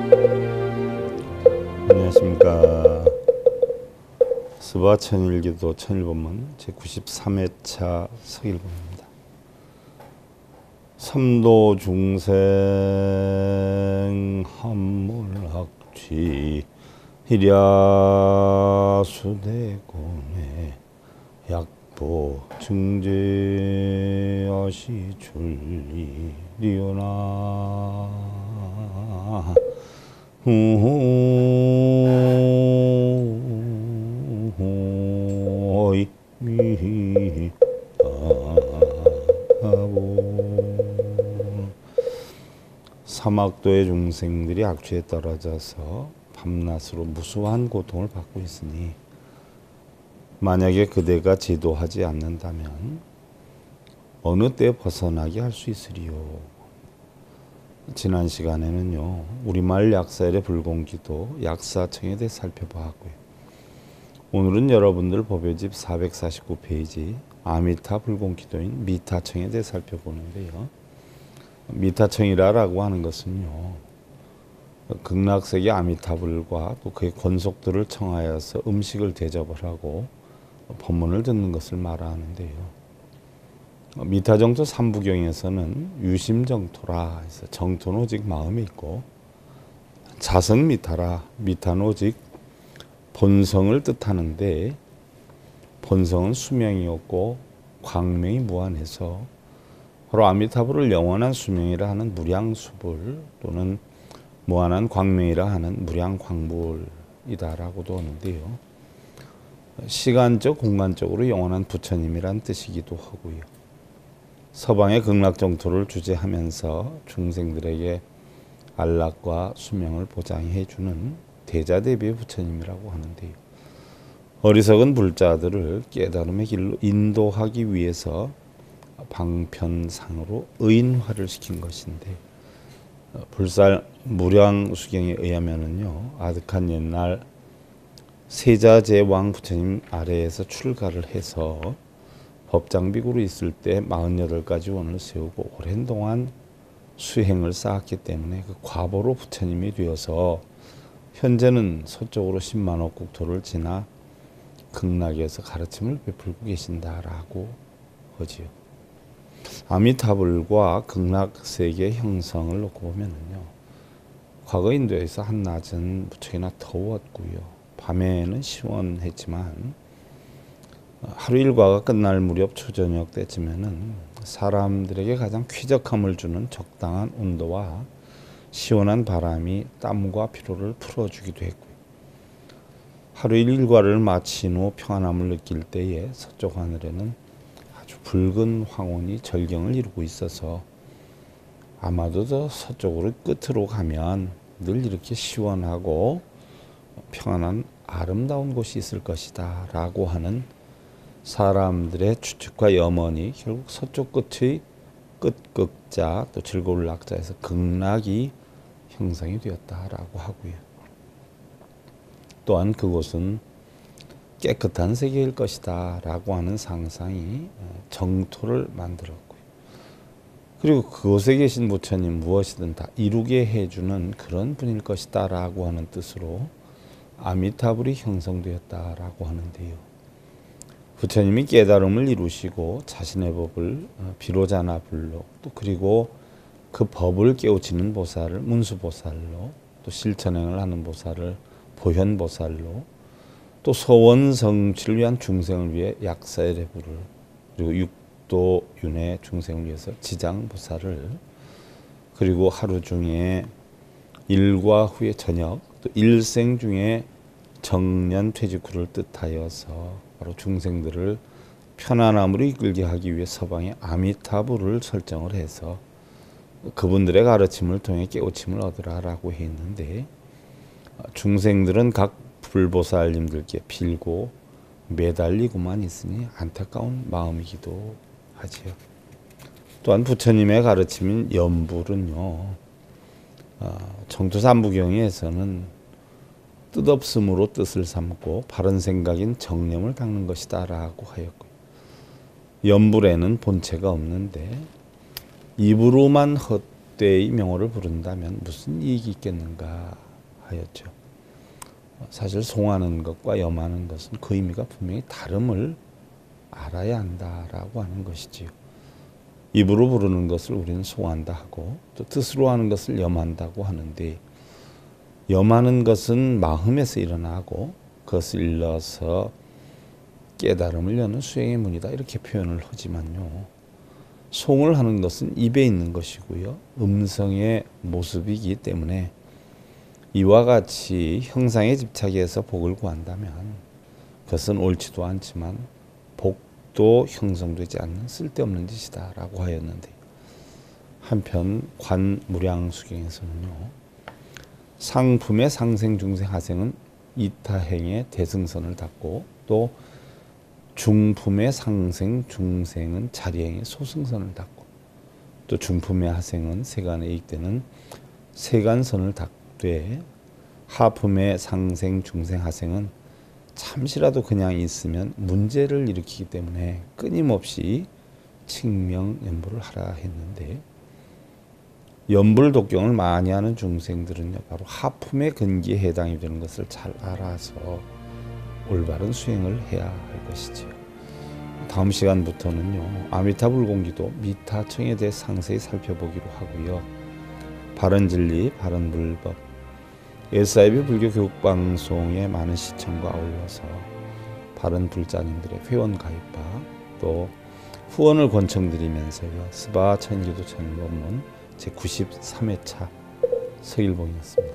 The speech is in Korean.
안녕하십니까. 스바 천일기도 천일본문 제93회차 서일본입니다. 삼도 중생 한물학취 hir야수대공의 약보 증제아시 출리리오나 사막도의 중생들이 악취에 떨어져서 밤낮으로 무수한 고통을 받고 있으니 만약에 그대가 제도하지 않는다면 어느 때 벗어나게 할 수 있으리요. 지난 시간에는요, 우리말 약사일의 불공기도 약사청에 대해 살펴보았고요. 오늘은 여러분들 법요집 449페이지 아미타 불공기도인 미타청에 대해 살펴보는데요. 미타청이라고 하는 것은요, 극락세계 아미타불과 또 그의 권속들을 청하여서 음식을 대접을 하고 법문을 듣는 것을 말하는데요. 미타정토 삼부경에서는 유심정토라 해서 정토는 오직 마음에 있고, 자성미타라, 미타는 오직 본성을 뜻하는데, 본성은 수명이었고 광명이 무한해서 바로 아미타불을 영원한 수명이라 하는 무량수불 또는 무한한 광명이라 하는 무량광불이다라고도 하는데요. 시간적 공간적으로 영원한 부처님이란 뜻이기도 하고요. 서방의 극락정토를 주재하면서 중생들에게 안락과 수명을 보장해 주는 대자대비의 부처님이라고 하는데요. 어리석은 불자들을 깨달음의 길로 인도하기 위해서 방편상으로 의인화를 시킨 것인데, 불살 무량수경에 의하면은요, 아득한 옛날 세자제왕 부처님 아래에서 출가를 해서 법장비구로 있을 때 48가지 원을 세우고 오랜 동안 수행을 쌓았기 때문에 그 과보로 부처님이 되어서 현재는 서쪽으로 10만억 국토를 지나 극락에서 가르침을 베풀고 계신다라고 하지요. 아미타불과 극락세계의 형성을 놓고 보면은요, 과거 인도에서 한낮은 무척이나 더웠고요, 밤에는 시원했지만 하루 일과가 끝날 무렵 초저녁 때쯤에는 사람들에게 가장 쾌적함을 주는 적당한 온도와 시원한 바람이 땀과 피로를 풀어주기도 했고요. 하루 일과를 마친 후 평안함을 느낄 때에 서쪽 하늘에는 아주 붉은 황혼이 절경을 이루고 있어서 아마도 더 서쪽으로 끝으로 가면 늘 이렇게 시원하고 평안한 아름다운 곳이 있을 것이다 라고 하는 사람들의 추측과 염원이 결국 서쪽 끝의 끝극자 또 즐거울 낙자에서 극락이 형성이 되었다라고 하고요. 또한 그곳은 깨끗한 세계일 것이다 라고 하는 상상이 정토를 만들었고요. 그리고 그곳에 계신 부처님 무엇이든 다 이루게 해주는 그런 분일 것이다 라고 하는 뜻으로 아미타불이 형성되었다라고 하는데요. 부처님이 깨달음을 이루시고 자신의 법을 비로자나불로, 또 그리고 그 법을 깨우치는 보살을 문수보살로, 또 실천행을 하는 보살을 보현보살로, 또 소원성취를 위한 중생을 위해 약사의 부를, 그리고 육도윤회 중생을 위해서 지장보살을, 그리고 하루 중에 일과 후에 저녁, 또 일생 중에 정년 퇴직 후를 뜻하여서 바로 중생들을 편안함으로 이끌게 하기 위해 서방의 아미타불을 설정을 해서 그분들의 가르침을 통해 깨우침을 얻으라라고 했는데, 중생들은 각 불보살님들께 빌고 매달리고만 있으니 안타까운 마음이기도 하지요. 또한 부처님의 가르침인 염불은요, 정토삼부경에서는 뜻없음으로 뜻을 삼고 바른 생각인 정념을 닦는 것이다 라고 하였고요. 염불에는 본체가 없는데 입으로만 복대의 명호를 부른다면 무슨 이익이 있겠는가 하였죠. 사실 송하는 것과 염하는 것은 그 의미가 분명히 다름을 알아야 한다라고 하는 것이지요. 입으로 부르는 것을 우리는 송한다 하고 또 뜻으로 하는 것을 염한다고 하는데, 염하는 것은 마음에서 일어나고 그것을 일러서 깨달음을 여는 수행의 문이다, 이렇게 표현을 하지만요, 송을 하는 것은 입에 있는 것이고요, 음성의 모습이기 때문에 이와 같이 형상에 집착해서 복을 구한다면 그것은 옳지도 않지만 복도 형성되지 않는 쓸데없는 짓이다 라고 하였는데, 한편 관무량수경에서는요, 상품의 상생 중생 하생은 이타행의 대승선을 닦고, 또 중품의 상생 중생은 자리행의 소승선을 닦고, 또 중품의 하생은 세간에 이익되는 세간선을 닦되, 하품의 상생 중생 하생은 잠시라도 그냥 있으면 문제를 일으키기 때문에 끊임없이 칙명연불을 하라 했는데, 연불독경을 많이 하는 중생들은요, 바로 하품의 근기에 해당이 되는 것을 잘 알아서 올바른 수행을 해야 할 것이지요. 다음 시간부터는요, 아미타불공기도 미타청에 대해 상세히 살펴보기로 하고요, 바른진리, 바른불법, SIB 불교 교육방송의 많은 시청과 아울러서 바른불자님들의 회원 가입과 또 후원을 권청드리면서요, 스바 천기도 천일법문 제93회차 서일봉이었습니다.